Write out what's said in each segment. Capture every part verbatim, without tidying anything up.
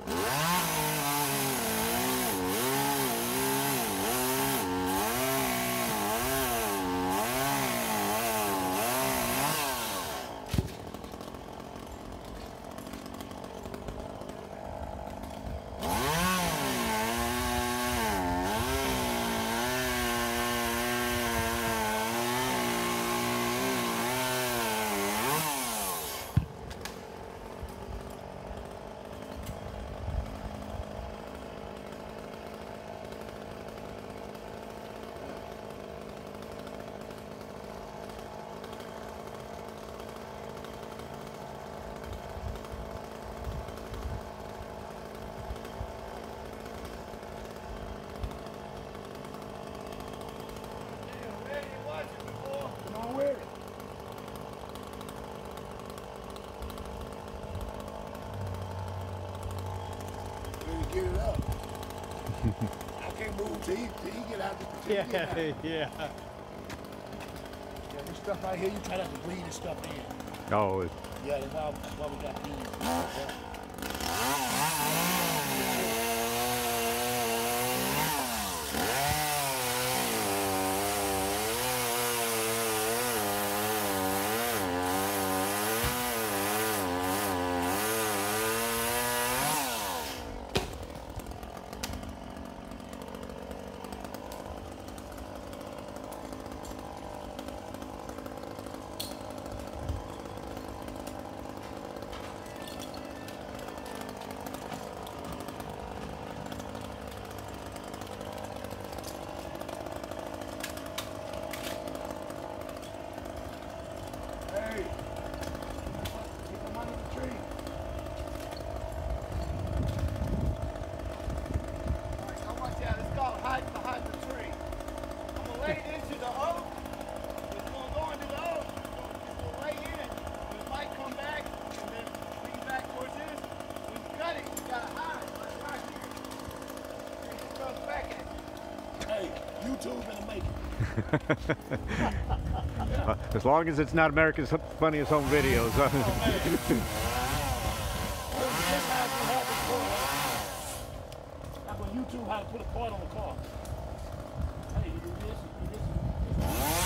Get it up. I can't move till you, till you get out. Till yeah, you get out. yeah. Yeah, this stuff right here, you try not to breathe this stuff in. Oh. Yeah, that's why, that's why we got these. Yeah. As long as it's not America's Funniest Home Videos. Like on YouTube, how to put a part on the car. Hey, you do this, you do this.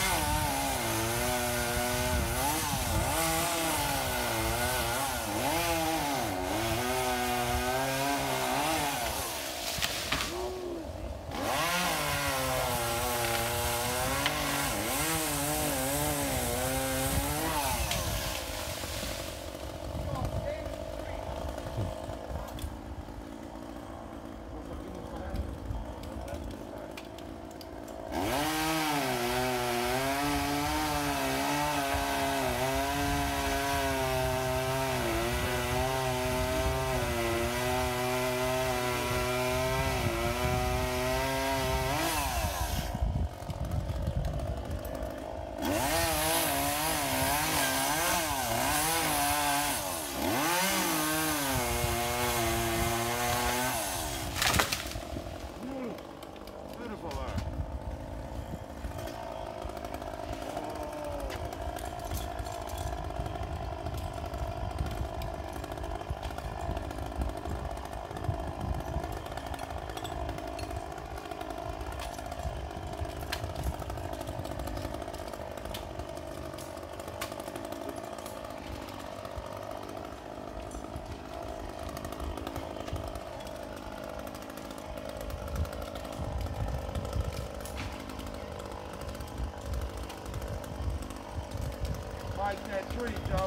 Fight that tree, Joe.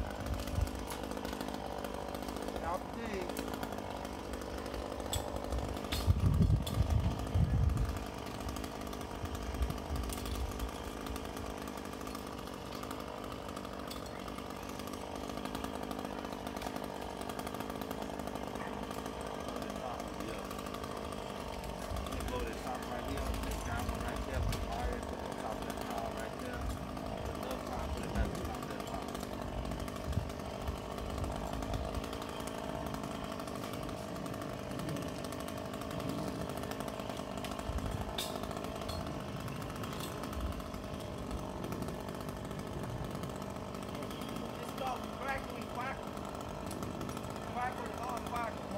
Out the D.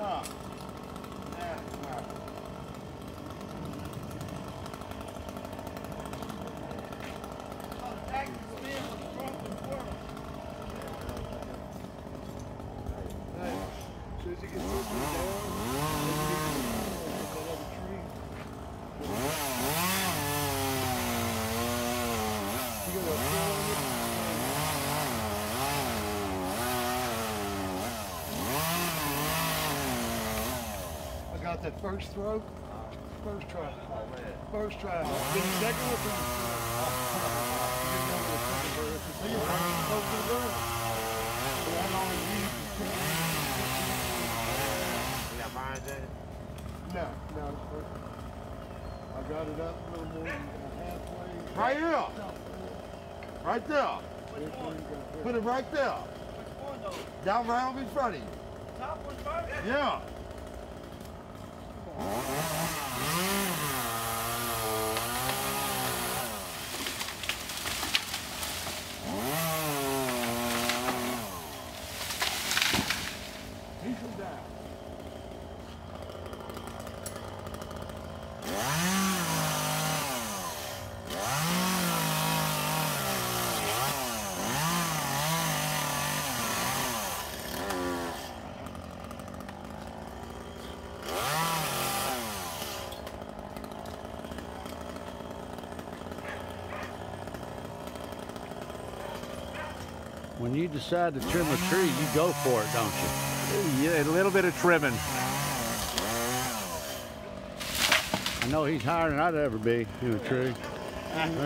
Huh. Yeah. Huh. Hey, as soon as you get this one down, then you need to get that other tree. You gotta throw it. I got that first throw. First try. First try. Then the second one. You didn't know what the second bird. The second bird was supposed to go. So I only used the You got mine there? No, no. I got it up a little more than halfway. Right here. Right there. Which one? Put it right there. Which one though? Down right in front of you. Top one first? Yeah. He's from down. When you decide to trim a tree, you go for it, don't you? Yeah, a little bit of trimming. I know he's higher than I'd ever be in a tree.